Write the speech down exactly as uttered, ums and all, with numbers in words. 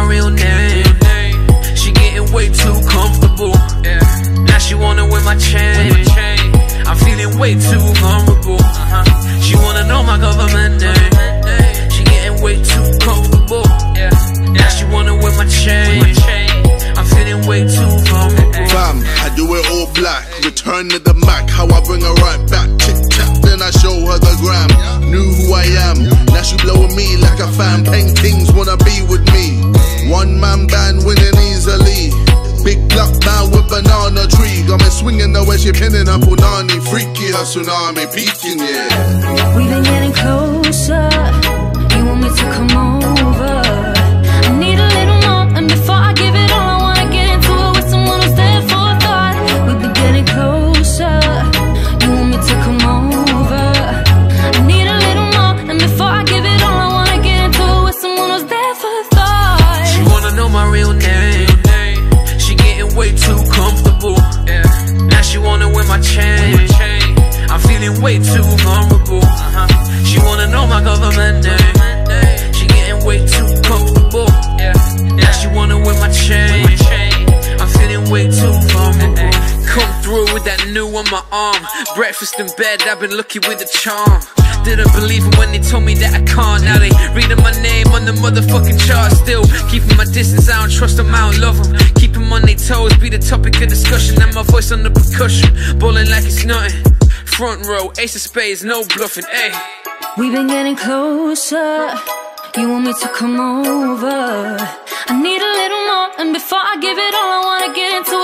real name. She getting way too comfortable. Now she wanna wear my chain. I'm feeling way too vulnerable. She wanna know my government name. She getting way too comfortable. Now she wanna wear my chain. I'm feeling way too vulnerable. Fam, I do it all black. Return to the Mac, how I bring her right back. Chit chat, then I show her the gram. Knew who I am, now she blowing me like a fan. Pen Kings wanna be with me. One man band winning easily. Big black man with banana tree. Got me swinging the way she pinning her punani. Freaky, her tsunami peeking, yeah. We've been getting closer. You want me to come over? I need a little more, and before I give it all, I wanna get into it with someone who's there for a thought. We've been getting closer. You want me to come over? I need a little more, and before I give it all, I wanna get into it with someone who's there for a thought. She wanna know my real name. She getting way too comfortable. Now she wanna wear my chain. I'm feeling way too vulnerable. She wanna know my government name. She getting way too comfortable. Now she wanna wear my chain. I'm feeling way too vulnerable. Come through with that new on my arm. Breakfast in bed, I've been lucky with the charm. Didn't believe it when they told me that I can't. Now they reading my name on the motherfucking chart. Still keeping my distance, I don't trust them, I don't love them. Keep them on their toes, be the topic of discussion. And my voice on the percussion, ballin' like it's nothing. Front row, ace of spades, no bluffing, ayy. We've been getting closer. You want me to come over? I need a little more, and before I give it all, I wanna get into